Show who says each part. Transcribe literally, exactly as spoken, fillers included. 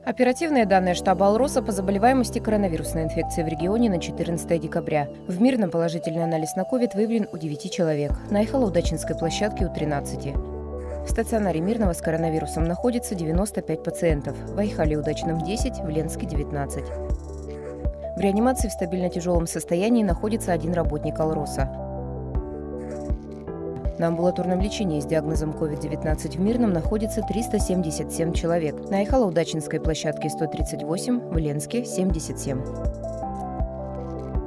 Speaker 1: Оперативные данные штаба «Алроса» по заболеваемости коронавирусной инфекцией в регионе на четырнадцатое декабря. В Мирном положительный анализ на ковид выявлен у девяти человек, на Айхало-Удачинской площадке у тринадцати. В стационаре Мирного с коронавирусом находится девяносто пять пациентов, в Айхале-Удачном десять, в Ленске девятнадцать. В реанимации в стабильно тяжелом состоянии находится один работник «Алроса». На амбулаторном лечении с диагнозом ковид девятнадцать в Мирном находится триста семьдесят семь человек, на Айхало-Удачинской площадке сто тридцать восемь, в Ленске семьдесят семь.